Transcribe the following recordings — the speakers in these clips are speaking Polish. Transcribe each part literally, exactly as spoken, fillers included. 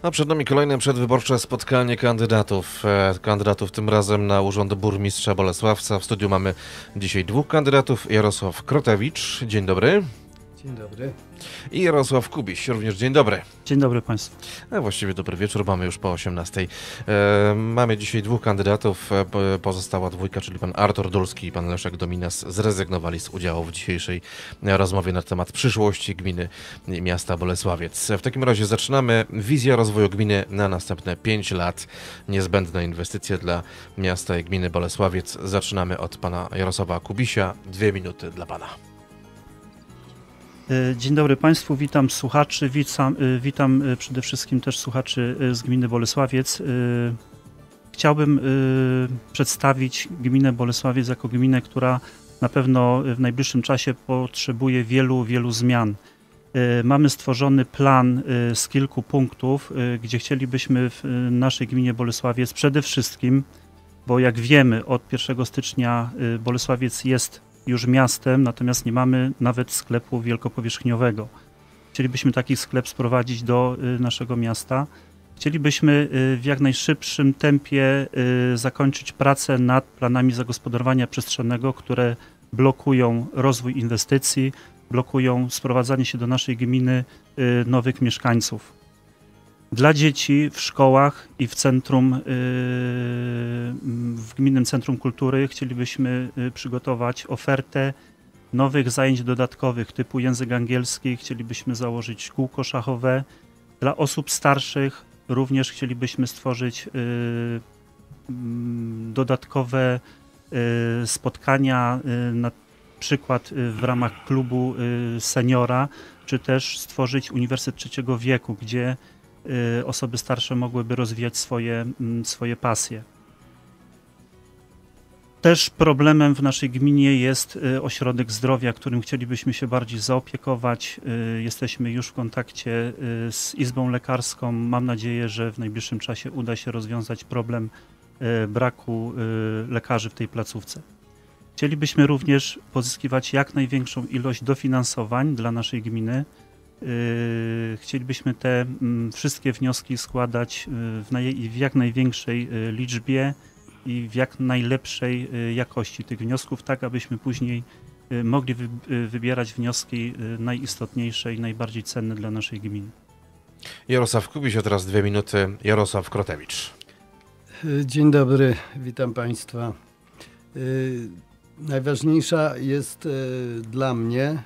A przed nami kolejne przedwyborcze spotkanie kandydatów. E, kandydatów tym razem na urząd burmistrza Bolesławca. W studiu mamy dzisiaj dwóch kandydatów. Jarosław Krotewicz, dzień dobry. Dzień dobry. I Jarosław Kubiś, również dzień dobry. Dzień dobry Państwu. A właściwie dobry wieczór, mamy już po osiemnastej. E, mamy dzisiaj dwóch kandydatów. E, pozostała dwójka, czyli pan Artur Dulski i pan Leszek Dominas, zrezygnowali z udziału w dzisiejszej rozmowie na temat przyszłości gminy i miasta Bolesławiec. W takim razie zaczynamy. Wizja rozwoju gminy na następne pięć lat. Niezbędne inwestycje dla miasta i gminy Bolesławiec. Zaczynamy od pana Jarosława Kubisia. Dwie minuty dla pana. Dzień dobry Państwu, witam słuchaczy, witam, witam przede wszystkim też słuchaczy z gminy Bolesławiec. Chciałbym przedstawić gminę Bolesławiec jako gminę, która na pewno w najbliższym czasie potrzebuje wielu, wielu zmian. Mamy stworzony plan z kilku punktów, gdzie chcielibyśmy w naszej gminie Bolesławiec przede wszystkim, bo jak wiemy od pierwszego stycznia Bolesławiec jest już miastem, natomiast nie mamy nawet sklepu wielkopowierzchniowego. Chcielibyśmy taki sklep sprowadzić do naszego miasta. Chcielibyśmy w jak najszybszym tempie zakończyć pracę nad planami zagospodarowania przestrzennego, które blokują rozwój inwestycji, blokują sprowadzanie się do naszej gminy nowych mieszkańców. Dla dzieci w szkołach i w centrum, w Gminnym Centrum Kultury chcielibyśmy przygotować ofertę nowych zajęć dodatkowych typu język angielski. Chcielibyśmy założyć kółko szachowe. Dla osób starszych również chcielibyśmy stworzyć dodatkowe spotkania, na przykład w ramach klubu seniora, czy też stworzyć Uniwersytet Trzeciego Wieku, gdzie osoby starsze mogłyby rozwijać swoje, swoje pasje. Też problemem w naszej gminie jest ośrodek zdrowia, którym chcielibyśmy się bardziej zaopiekować. Jesteśmy już w kontakcie z Izbą Lekarską. Mam nadzieję, że w najbliższym czasie uda się rozwiązać problem braku lekarzy w tej placówce. Chcielibyśmy również pozyskiwać jak największą ilość dofinansowań dla naszej gminy. Chcielibyśmy te wszystkie wnioski składać w, naj, w jak największej liczbie i w jak najlepszej jakości tych wniosków, tak abyśmy później mogli wy, wybierać wnioski najistotniejsze i najbardziej cenne dla naszej gminy. Jarosław Kubiś, a teraz dwie minuty. Jarosław Krotewicz. Dzień dobry, witam Państwa. Najważniejsza jest dla mnie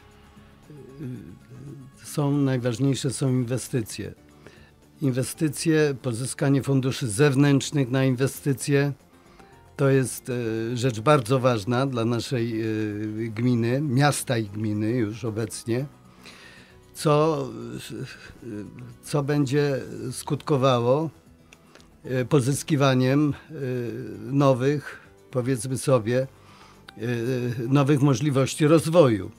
Są, najważniejsze są inwestycje. Inwestycje, pozyskanie funduszy zewnętrznych na inwestycje to jest rzecz bardzo ważna dla naszej gminy, miasta i gminy już obecnie, co, co będzie skutkowało pozyskiwaniem nowych, powiedzmy sobie, nowych możliwości rozwoju.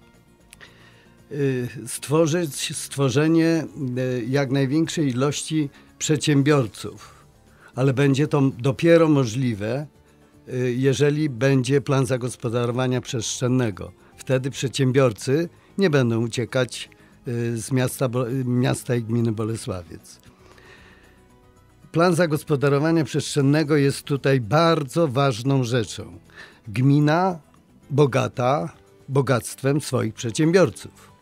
Stworzyć, stworzenie jak największej ilości przedsiębiorców, ale będzie to dopiero możliwe, jeżeli będzie plan zagospodarowania przestrzennego. Wtedy przedsiębiorcy nie będą uciekać z miasta, miasta i gminy Bolesławiec. Plan zagospodarowania przestrzennego jest tutaj bardzo ważną rzeczą. Gmina bogata bogactwem swoich przedsiębiorców.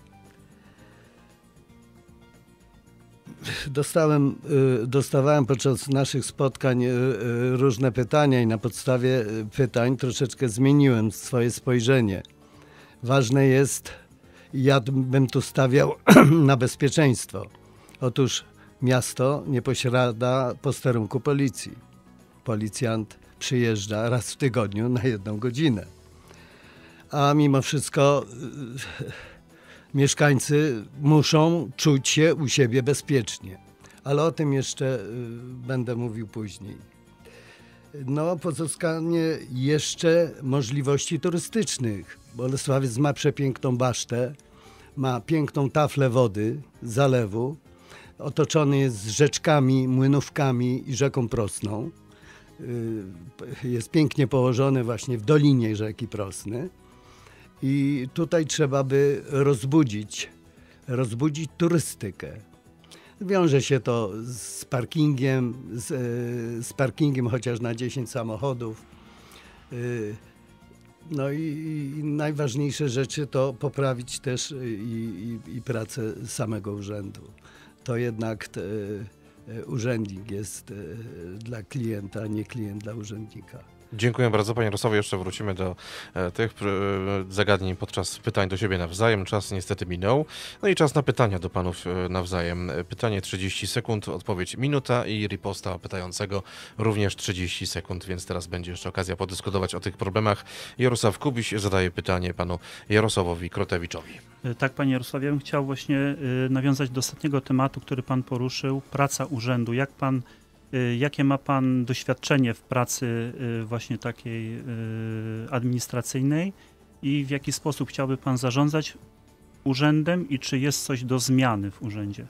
Dostałem, dostawałem podczas naszych spotkań różne pytania i na podstawie pytań troszeczkę zmieniłem swoje spojrzenie. Ważne jest, ja bym tu stawiał na bezpieczeństwo. Otóż miasto nie posiada posterunku policji. Policjant przyjeżdża raz w tygodniu na jedną godzinę. A mimo wszystko mieszkańcy muszą czuć się u siebie bezpiecznie. Ale o tym jeszcze będę mówił później. No, pozyskanie jeszcze możliwości turystycznych. Bolesławiec ma przepiękną basztę, ma piękną taflę wody, zalewu, otoczony jest rzeczkami, młynówkami i rzeką Prosną. Jest pięknie położony właśnie w dolinie rzeki Prosny. I tutaj trzeba by rozbudzić, rozbudzić turystykę. Wiąże się to z parkingiem, z, z parkingiem chociaż na dziesięć samochodów. No i, i najważniejsze rzeczy to poprawić też i, i, i pracę samego urzędu. To jednak te, urzędnik jest dla klienta, a nie klient dla urzędnika. Dziękuję bardzo, panie Jarosławie. Jeszcze wrócimy do e, tych e, zagadnień podczas pytań do siebie nawzajem. Czas niestety minął. No i czas na pytania do panów e, nawzajem. Pytanie trzydzieści sekund, odpowiedź minuta i riposta pytającego również trzydzieści sekund, więc teraz będzie jeszcze okazja podyskutować o tych problemach. Jarosław Kubiś zadaje pytanie panu Jarosławowi Krotewiczowi. Tak, panie Jarosławie, ja bym chciał właśnie y, nawiązać do ostatniego tematu, który pan poruszył, praca urzędu. Jak pan Jakie ma pan doświadczenie w pracy właśnie takiej administracyjnej i w jaki sposób chciałby pan zarządzać urzędem i czy jest coś do zmiany w urzędzie?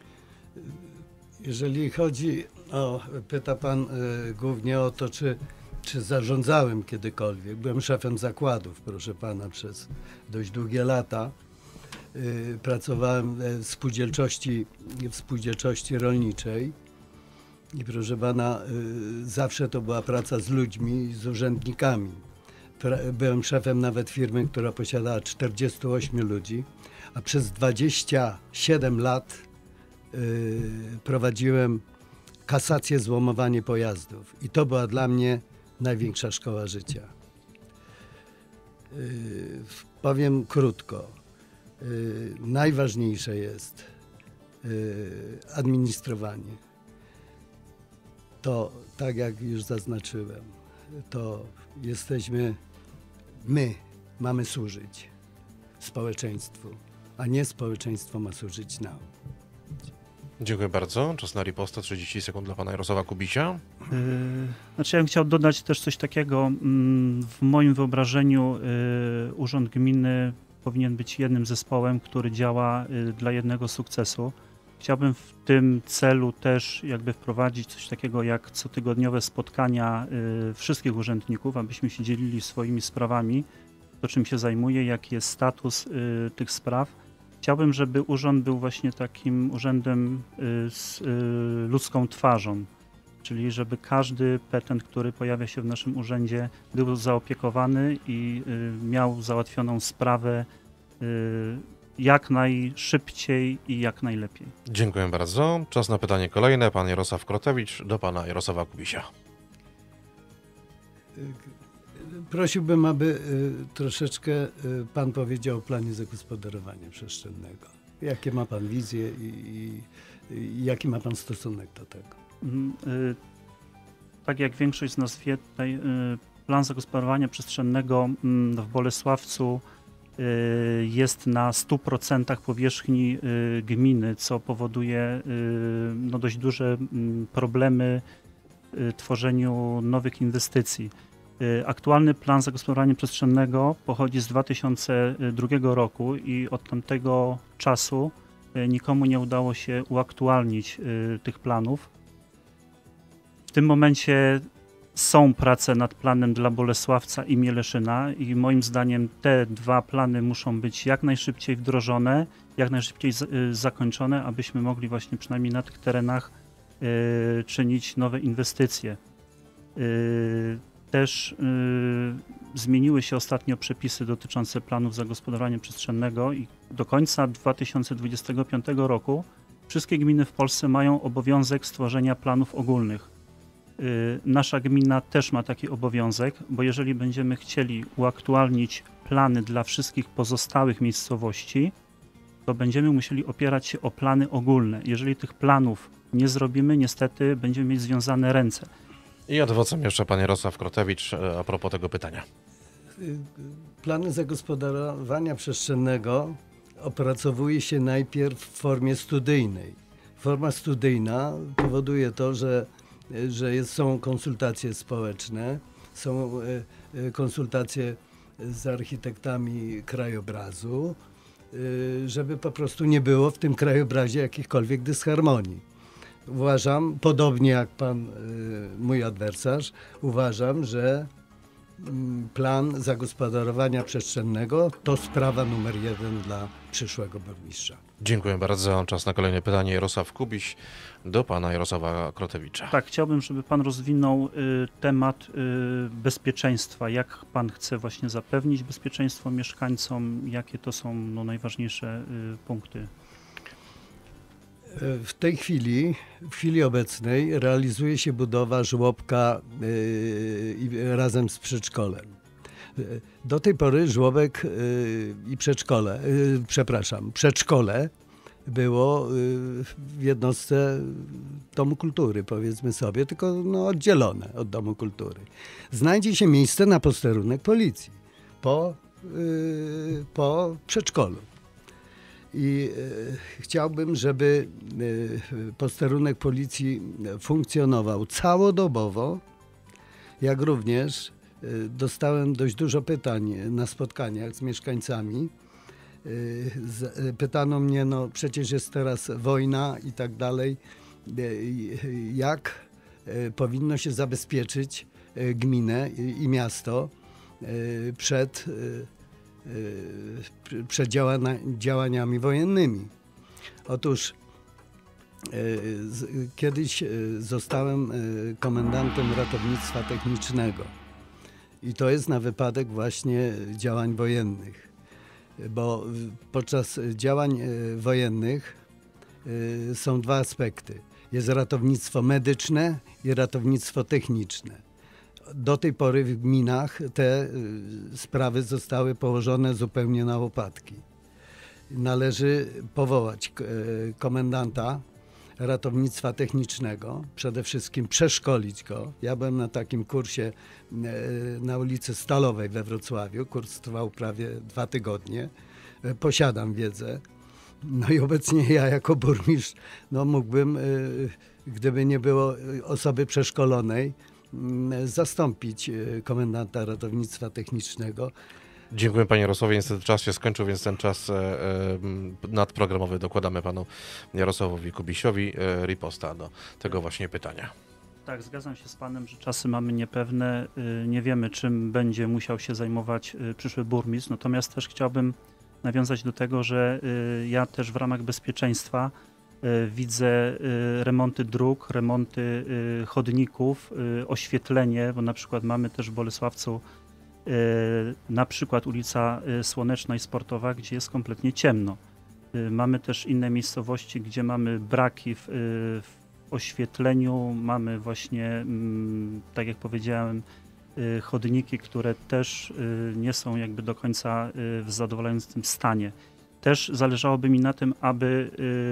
Jeżeli chodzi o, pyta pan y, głównie o to, czy, czy zarządzałem kiedykolwiek. Byłem szefem zakładów, proszę pana, przez dość długie lata. Y, pracowałem w spółdzielczości, w spółdzielczości rolniczej. I proszę pana, y, zawsze to była praca z ludźmi, z urzędnikami. Pra, byłem szefem nawet firmy, która posiadała czterdziestu ośmiu ludzi, a przez dwadzieścia siedem lat y, prowadziłem kasację, złomowanie pojazdów. I to była dla mnie największa szkoła życia. Y, powiem krótko. Y, najważniejsze jest y, administrowanie. To, tak jak już zaznaczyłem, to jesteśmy, my mamy służyć społeczeństwu, a nie społeczeństwo ma służyć nam. Dziękuję bardzo. Czas na ripostę, trzydzieści sekund dla pana Jarosława Kubisia. Yy, znaczy ja bym chciał dodać też coś takiego. W moim wyobrażeniu yy, Urząd Gminy powinien być jednym zespołem, który działa yy, dla jednego sukcesu. Chciałbym w tym celu też jakby wprowadzić coś takiego jak cotygodniowe spotkania y, wszystkich urzędników, abyśmy się dzielili swoimi sprawami, to czym się zajmuje, jaki jest status y, tych spraw. Chciałbym, żeby urząd był właśnie takim urzędem y, z y, ludzką twarzą, czyli żeby każdy petent, który pojawia się w naszym urzędzie, był zaopiekowany i y, miał załatwioną sprawę y, jak najszybciej i jak najlepiej. Dziękuję bardzo. Czas na pytanie kolejne. Pan Jarosław Krotewicz do pana Jarosława Kubisia. Prosiłbym, aby troszeczkę pan powiedział o planie zagospodarowania przestrzennego. Jakie ma pan wizje i, i, i jaki ma pan stosunek do tego? Tak jak większość z nas wie, tutaj plan zagospodarowania przestrzennego w Bolesławcu jest na stu procentach powierzchni gminy, co powoduje no, dość duże problemy w tworzeniu nowych inwestycji. Aktualny plan zagospodarowania przestrzennego pochodzi z dwa tysiące drugiego roku i od tamtego czasu nikomu nie udało się uaktualnić tych planów. W tym momencie są prace nad planem dla Bolesławca i Mieleszyna i moim zdaniem te dwa plany muszą być jak najszybciej wdrożone, jak najszybciej z, zakończone, abyśmy mogli właśnie przynajmniej na tych terenach y, czynić nowe inwestycje. Y, też y, zmieniły się ostatnio przepisy dotyczące planów zagospodarowania przestrzennego i do końca dwa tysiące dwudziestego piątego roku wszystkie gminy w Polsce mają obowiązek stworzenia planów ogólnych. Nasza gmina też ma taki obowiązek, bo jeżeli będziemy chcieli uaktualnić plany dla wszystkich pozostałych miejscowości, to będziemy musieli opierać się o plany ogólne. Jeżeli tych planów nie zrobimy, niestety będziemy mieć związane ręce. I adwocem jeszcze pan Jarosław Krotewicz a propos tego pytania. Plany zagospodarowania przestrzennego opracowuje się najpierw w formie studyjnej. Forma studyjna powoduje to, że że jest, są konsultacje społeczne, są y, konsultacje z architektami krajobrazu, y, żeby po prostu nie było w tym krajobrazie jakichkolwiek dysharmonii. Uważam, podobnie jak pan, y, mój adwersarz, uważam, że plan zagospodarowania przestrzennego to sprawa numer jeden dla przyszłego burmistrza. Dziękuję bardzo. Czas na kolejne pytanie. Jarosław Kubiś do pana Jarosława Krotewicza. Tak, chciałbym, żeby pan rozwinął y, temat y, bezpieczeństwa. Jak pan chce właśnie zapewnić bezpieczeństwo mieszkańcom? Jakie to są no, najważniejsze y, punkty? W tej chwili, w chwili obecnej realizuje się budowa żłobka yy, razem z przedszkolem. Do tej pory żłobek yy, i przedszkole, yy, przepraszam, przedszkole było yy, w jednostce Domu Kultury, powiedzmy sobie, tylko no, oddzielone od Domu Kultury. Znajdzie się miejsce na posterunek policji po, yy, po przedszkolu. I e, chciałbym, żeby e, posterunek policji funkcjonował całodobowo, jak również e, dostałem dość dużo pytań na spotkaniach z mieszkańcami. E, z, e, pytano mnie, no przecież jest teraz wojna i tak dalej, e, jak e, powinno się zabezpieczyć e, gminę i, i miasto e, przed e, przed działaniami wojennymi. Otóż kiedyś zostałem komendantem ratownictwa technicznego i to jest na wypadek właśnie działań wojennych, bo podczas działań wojennych są dwa aspekty. Jest ratownictwo medyczne i ratownictwo techniczne. Do tej pory w gminach te sprawy zostały położone zupełnie na łopatki. Należy powołać komendanta ratownictwa technicznego, przede wszystkim przeszkolić go. Ja byłem na takim kursie na ulicy Stalowej we Wrocławiu. Kurs trwał prawie dwa tygodnie. Posiadam wiedzę. No i obecnie ja jako burmistrz no mógłbym, gdyby nie było osoby przeszkolonej, zastąpić komendanta ratownictwa technicznego. Dziękuję panie Jarosławie. Niestety czas się skończył, więc ten czas e, e, nadprogramowy dokładamy panu Jarosławowi Kubisiowi. E, riposta do tego właśnie pytania. Tak, zgadzam się z panem, że czasy mamy niepewne. Nie wiemy, czym będzie musiał się zajmować przyszły burmistrz. Natomiast też chciałbym nawiązać do tego, że ja też w ramach bezpieczeństwa widzę remonty dróg, remonty chodników, oświetlenie, bo na przykład mamy też w Bolesławcu na przykład ulica Słoneczna i Sportowa, gdzie jest kompletnie ciemno. Mamy też inne miejscowości, gdzie mamy braki w, w oświetleniu, mamy właśnie, tak jak powiedziałem, chodniki, które też nie są jakby do końca w zadowalającym stanie. Też zależałoby mi na tym, aby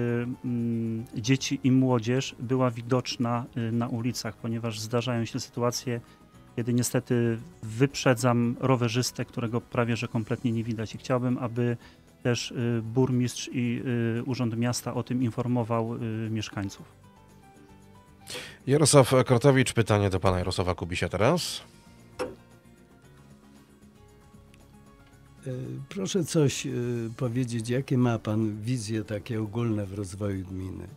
dzieci i młodzież była widoczna na ulicach, ponieważ zdarzają się sytuacje, kiedy niestety wyprzedzam rowerzystę, którego prawie że kompletnie nie widać. I chciałbym, aby też burmistrz i Urząd Miasta o tym informował mieszkańców. Jarosław Krotewicz, pytanie do pana Jarosława Kubisia teraz. Proszę coś powiedzieć, jakie ma pan wizje takie ogólne w rozwoju gminy?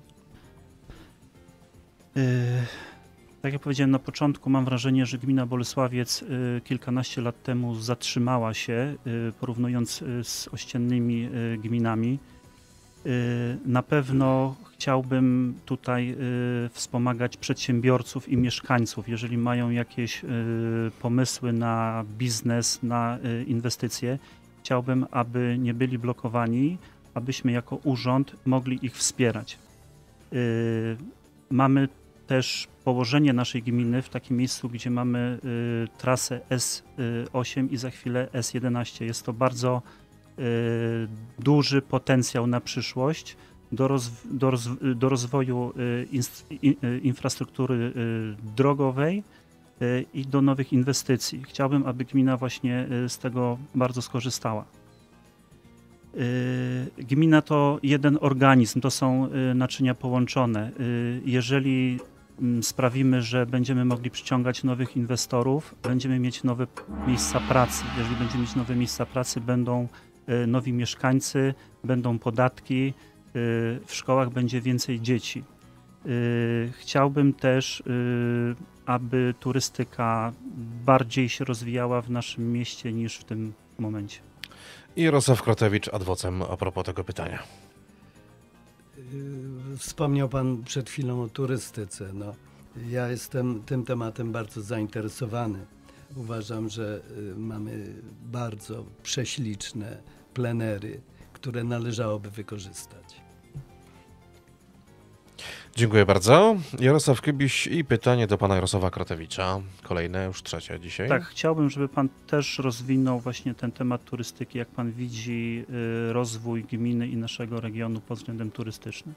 Yy, tak jak powiedziałem na początku, mam wrażenie, że gmina Bolesławiec yy, kilkanaście lat temu zatrzymała się, yy, porównując yy, z ościennymi yy, gminami. Yy, na pewno chciałbym tutaj yy, wspomagać przedsiębiorców i mieszkańców, jeżeli mają jakieś yy, pomysły na biznes, na yy, inwestycje. Chciałbym, aby nie byli blokowani, abyśmy jako urząd mogli ich wspierać. Yy, mamy też położenie naszej gminy w takim miejscu, gdzie mamy y, trasę S osiem i za chwilę S jedenaście. Jest to bardzo y, duży potencjał na przyszłość do, roz, do, roz, do rozwoju y, inst, i, y, infrastruktury y, drogowej y, i do nowych inwestycji. Chciałbym, aby gmina właśnie y, z tego bardzo skorzystała. Y, gmina to jeden organizm, to są y, naczynia połączone. Y, jeżeli sprawimy, że będziemy mogli przyciągać nowych inwestorów, będziemy mieć nowe miejsca pracy. Jeżeli będziemy mieć nowe miejsca pracy, będą nowi mieszkańcy, będą podatki, w szkołach będzie więcej dzieci. Chciałbym też, aby turystyka bardziej się rozwijała w naszym mieście niż w tym momencie. I Jarosław Krotewicz ad vocem a propos tego pytania. Wspomniał Pan przed chwilą o turystyce. No, ja jestem tym tematem bardzo zainteresowany. Uważam, że mamy bardzo prześliczne plenery, które należałoby wykorzystać. Dziękuję bardzo. Jarosław Kubiś i pytanie do pana Jarosława Krotewicza. Kolejne, już trzecie dzisiaj. Tak, chciałbym, żeby pan też rozwinął właśnie ten temat turystyki, jak pan widzi rozwój gminy i naszego regionu pod względem turystycznym.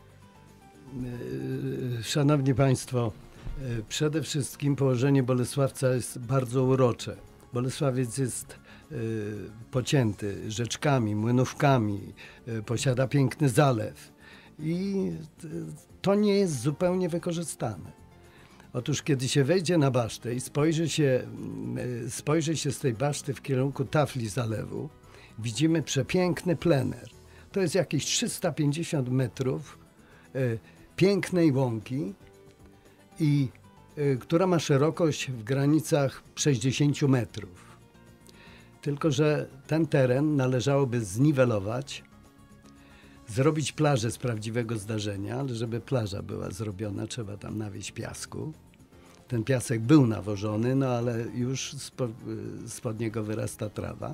Szanowni Państwo, przede wszystkim położenie Bolesławca jest bardzo urocze. Bolesławiec jest pocięty rzeczkami, młynówkami, posiada piękny zalew i to nie jest zupełnie wykorzystane. Otóż kiedy się wejdzie na basztę i spojrzy się, spojrzy się z tej baszty w kierunku tafli zalewu, widzimy przepiękny plener. To jest jakieś trzysta pięćdziesiąt metrów pięknej łąki, i y, która ma szerokość w granicach sześćdziesiąt metrów. Tylko że ten teren należałoby zniwelować, zrobić plażę z prawdziwego zdarzenia, ale żeby plaża była zrobiona, trzeba tam nawieźć piasku. Ten piasek był nawożony, no ale już spo, spod niego wyrasta trawa.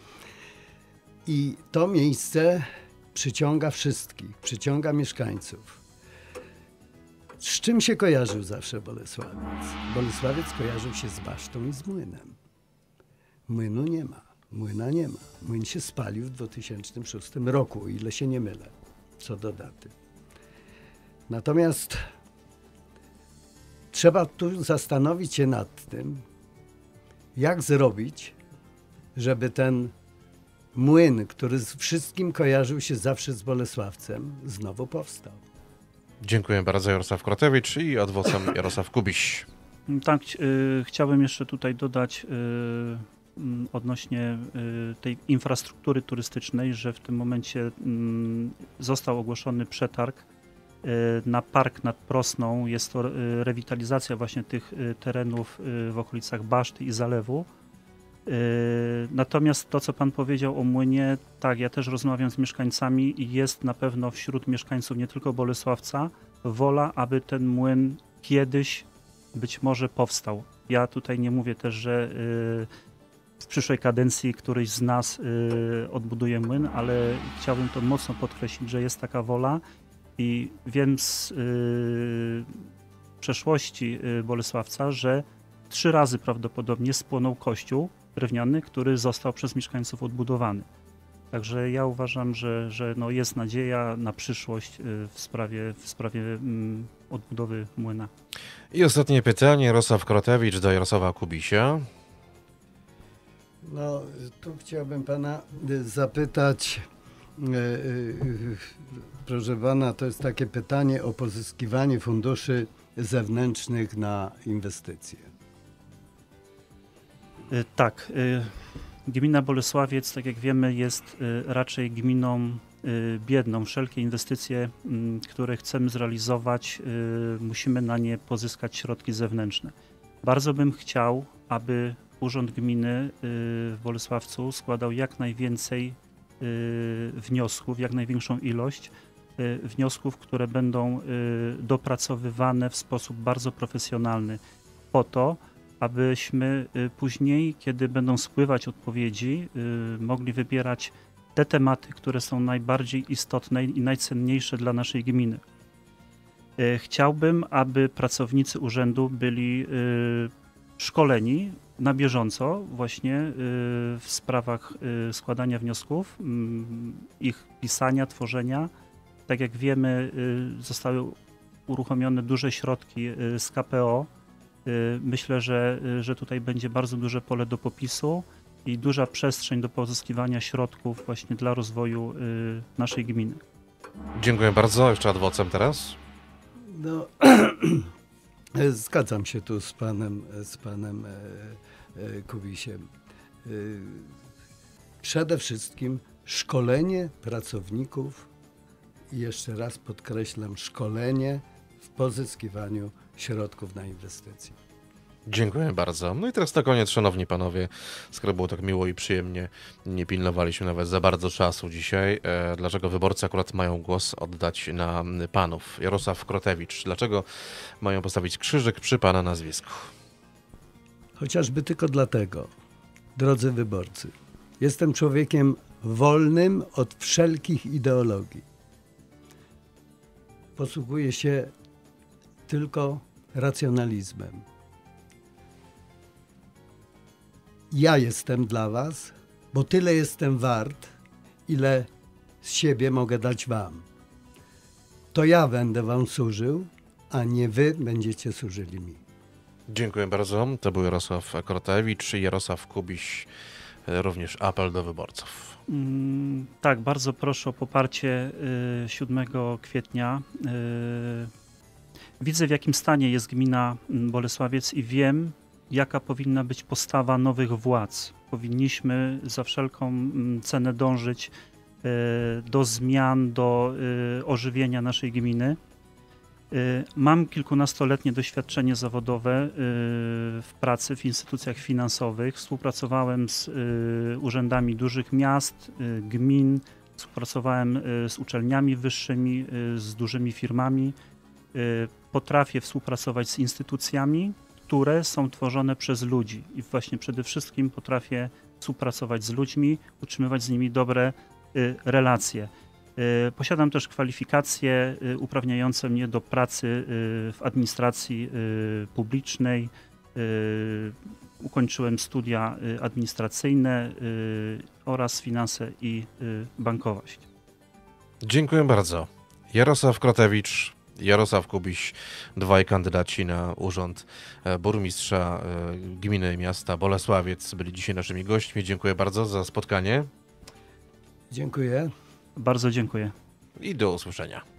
I to miejsce przyciąga wszystkich, przyciąga mieszkańców. Z czym się kojarzył zawsze Bolesławiec? Bolesławiec kojarzył się z basztą i z młynem. Młynu nie ma, młyna nie ma. Młyn się spalił w dwa tysiące szóstym roku, o ile się nie mylę, co do daty. Natomiast trzeba tu zastanowić się nad tym, jak zrobić, żeby ten młyn, który z wszystkim kojarzył się zawsze z Bolesławcem, znowu powstał. Dziękuję bardzo, Jarosław Krotewicz i ad vocem Jarosław Kubiś. Tak, y, chciałbym jeszcze tutaj dodać y, y, odnośnie y, tej infrastruktury turystycznej, że w tym momencie y, został ogłoszony przetarg y, na park nad Prosną. Jest to y, rewitalizacja właśnie tych y, terenów y, w okolicach Baszty i Zalewu. Natomiast to, co pan powiedział o młynie, tak, ja też rozmawiam z mieszkańcami i jest na pewno wśród mieszkańców nie tylko Bolesławca wola, aby ten młyn kiedyś być może powstał. Ja tutaj nie mówię też, że w przyszłej kadencji któryś z nas odbuduje młyn, ale chciałbym to mocno podkreślić, że jest taka wola i wiem z przeszłości Bolesławca, że trzy razy prawdopodobnie spłonął kościół drewniany, który został przez mieszkańców odbudowany. Także ja uważam, że, że no jest nadzieja na przyszłość w sprawie, w sprawie mm, odbudowy młyna. I ostatnie pytanie, Jarosław Krotewicz do Jarosława Kubisia. No, tu chciałbym pana zapytać, yy, yy, proszę pana, to jest takie pytanie o pozyskiwanie funduszy zewnętrznych na inwestycje. Tak, gmina Bolesławiec, tak jak wiemy, jest raczej gminą biedną. Wszelkie inwestycje, które chcemy zrealizować, musimy na nie pozyskać środki zewnętrzne. Bardzo bym chciał, aby Urząd Gminy w Bolesławcu składał jak najwięcej wniosków, jak największą ilość wniosków, które będą dopracowywane w sposób bardzo profesjonalny po to, abyśmy później, kiedy będą spływać odpowiedzi, mogli wybierać te tematy, które są najbardziej istotne i najcenniejsze dla naszej gminy. Chciałbym, aby pracownicy urzędu byli szkoleni na bieżąco właśnie w sprawach składania wniosków, ich pisania, tworzenia. Tak jak wiemy, zostały uruchomione duże środki z K P O. Myślę, że, że tutaj będzie bardzo duże pole do popisu i duża przestrzeń do pozyskiwania środków właśnie dla rozwoju naszej gminy. Dziękuję bardzo. Jeszcze ad vocem teraz. No, zgadzam się tu z panem, z panem Kubisiem. Przede wszystkim szkolenie pracowników i jeszcze raz podkreślam, szkolenie w pozyskiwaniu środków na inwestycje. Dziękuję bardzo. No i teraz na koniec, szanowni panowie, skoro było tak miło i przyjemnie, nie pilnowaliśmy nawet za bardzo czasu dzisiaj. E, dlaczego wyborcy akurat mają głos oddać na panów? Jarosław Krotewicz, dlaczego mają postawić krzyżyk przy pana nazwisku? Chociażby tylko dlatego, drodzy wyborcy, jestem człowiekiem wolnym od wszelkich ideologii. Posługuję się tylko racjonalizmem. Ja jestem dla was, bo tyle jestem wart, ile z siebie mogę dać wam. To ja będę wam służył, a nie wy będziecie służyli mi. Dziękuję bardzo. To był Jarosław Krotewicz i Jarosław Kubiś. Również apel do wyborców. Mm, tak, bardzo proszę o poparcie y, siódmego kwietnia. Y, widzę, w jakim stanie jest gmina Bolesławiec i wiem, jaka powinna być postawa nowych władz. Powinniśmy za wszelką cenę dążyć y, do zmian, do y, ożywienia naszej gminy. Mam kilkunastoletnie doświadczenie zawodowe w pracy w instytucjach finansowych. Współpracowałem z urzędami dużych miast, gmin, współpracowałem z uczelniami wyższymi, z dużymi firmami. Potrafię współpracować z instytucjami, które są tworzone przez ludzi i właśnie przede wszystkim potrafię współpracować z ludźmi, utrzymywać z nimi dobre relacje. Posiadam też kwalifikacje uprawniające mnie do pracy w administracji publicznej. Ukończyłem studia administracyjne oraz finanse i bankowość. Dziękuję bardzo. Jarosław Krotewicz, Jarosław Kubiś, dwaj kandydaci na urząd burmistrza gminy i miasta Bolesławiec byli dzisiaj naszymi gośćmi. Dziękuję bardzo za spotkanie. Dziękuję. Bardzo dziękuję. I do usłyszenia.